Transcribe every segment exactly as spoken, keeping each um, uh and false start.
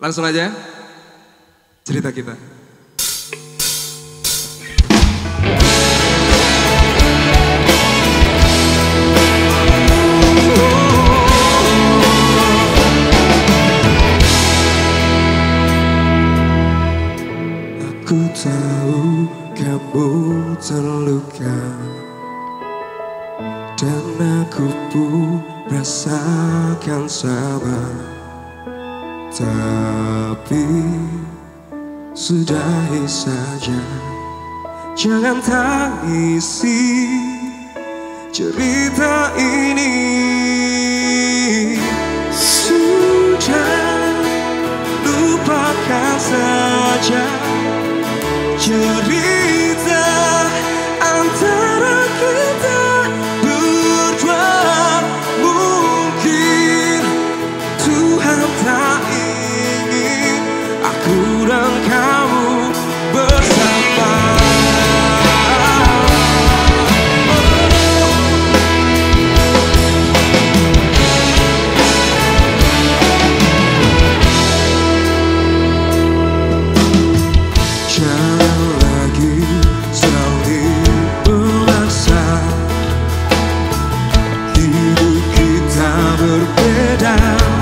Langsung aja cerita kita. Aku tahu kamu terluka, dan aku pun rasakan sama. Tapi sudahi saja, jangan tangisi cerita ini. Sudah, lupakan saja cerita antara kita berdua. Mungkin Tuhan tak ingin aku dan kamu bersama. Jangan lagi saling memaksa, hidup kita berbeda.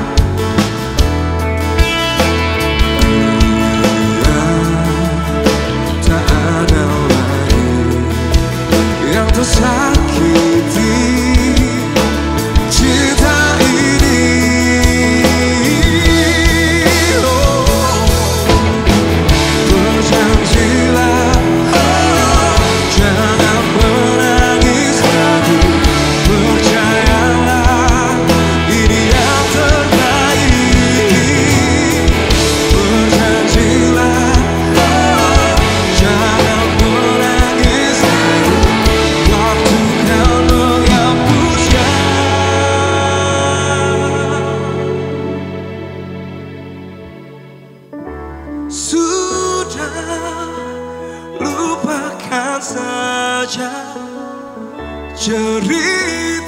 Tak ada lagi yang tersakiti cinta ini. Oh, berjanjilah, oh, jangan menangis lagi. Percayalah, ini yang terbaik. Berjanjilah, oh, jangan menangis lagi. Waktu kan menghapuskan. Sudah, lupakan saja cerita